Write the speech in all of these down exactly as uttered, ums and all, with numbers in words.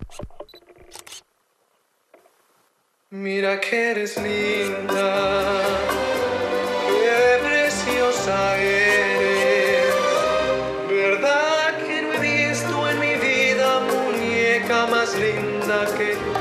Mira que eres linda, qué preciosa eres. ¿Verdad que no he visto en mi vida muñeca más linda que tú?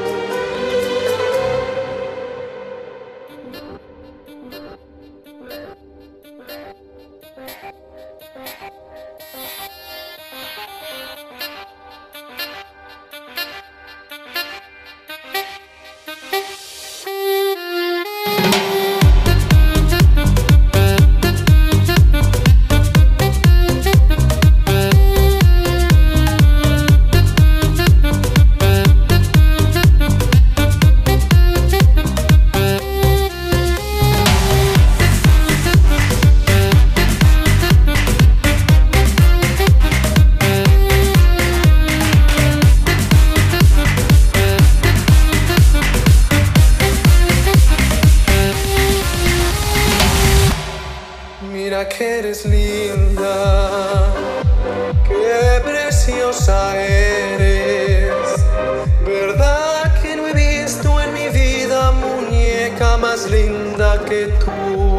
Mira que eres linda, qué preciosa eres. ¿Verdad que no he visto en mi vida muñeca más linda que tú?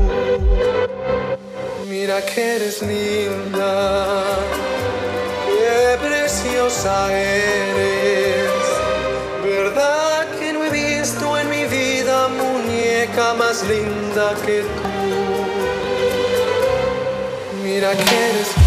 Mira que eres linda, qué preciosa eres. ¿Verdad que no he visto en mi vida muñeca más linda que tú? Mira que eres